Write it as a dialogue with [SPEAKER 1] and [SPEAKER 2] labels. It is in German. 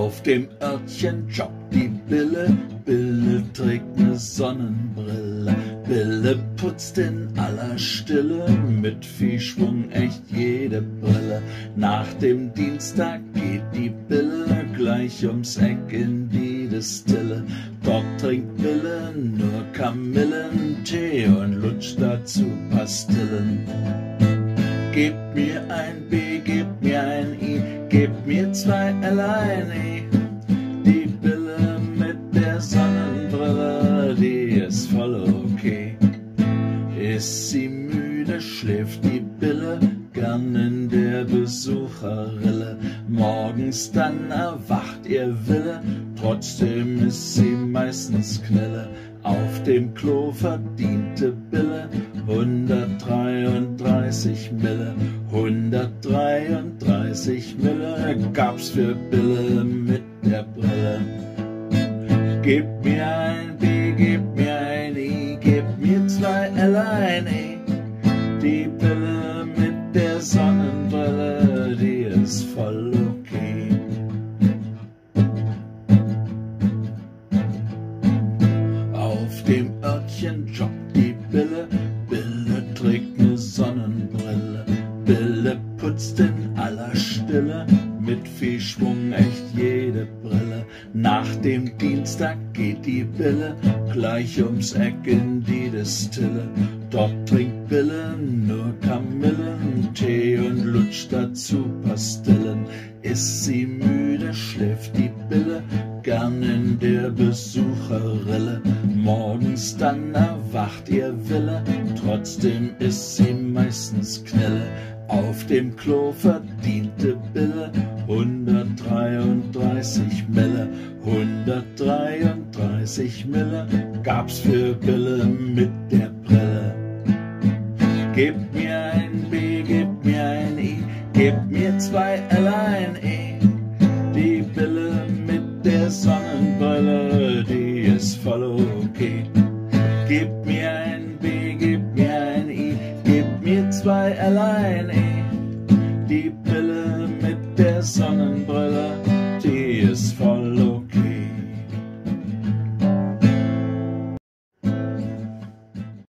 [SPEAKER 1] Auf dem Örtchen joggt die Bille, Bille trägt ne Sonnenbrille. Bille putzt in aller Stille, mit viel Schwung echt jede Brille. Nach dem Dienstag geht die Bille gleich ums Eck in die Distille. Dort trinkt Bille nur Kamillentee und lutscht dazu Pastillen. Gebt mir ein B, gebt mir ein I, gebt mir 2 L, ein E. Die Bille mit der Sonnenbrille, die ist voll okay. Ist sie müde, schläft die Bille gern in der Besucherrille. Morgens dann erwacht ihr Wille, trotzdem ist sie meistens Knille. Auf dem Klo verdiente Bille 133 Mille. 133 Mille gab's für Bille mit der Brille. Gebt mir ein B, gebt mir ein I, gebt mir 2 L, ein E. Die Bille mit der Sonnenbrille, die ist voll okay. Auf dem Örtchen joggt die Bille, Bille trägt ne Sonnenbrille. Bille putzt in aller Stille, mit viel Schwung echt jede Brille. Nach dem Dienstag geht die Bille gleich ums Eck in die Distille. Dort trinkt Bille nur Kamillentee und lutscht dazu Pastillen. Ist sie müde, schläft die Bille gern in der Besucherrille. Morgens dann erwacht ihr Wille, trotzdem ist sie meistens Knille. Auf dem Klo verdiente Bille 133 Mille. 133 Mille gab's für Bille mit der Brille. Gebt mir ein B, gebt mir ein I, gebt mir 2 L, ein E. Die Bille mit der Sonnenbrille, die ist voll okay. Gebt mir ein B, gebt mir ein I, gebt mir 2 L, ein E. Die